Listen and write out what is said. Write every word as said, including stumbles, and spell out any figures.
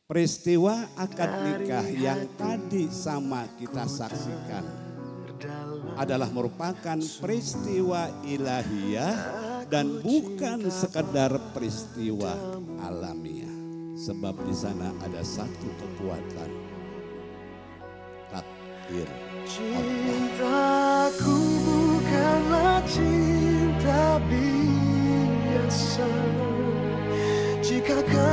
Peristiwa akad nikah yang tadi sama kita saksikan adalah merupakan peristiwa ilahiyah dan bukan sekedar peristiwa alamiah. Sebab di sana ada satu kekuatan, takdir Allah. Cintaku bukanlah cinta biasa, jika kau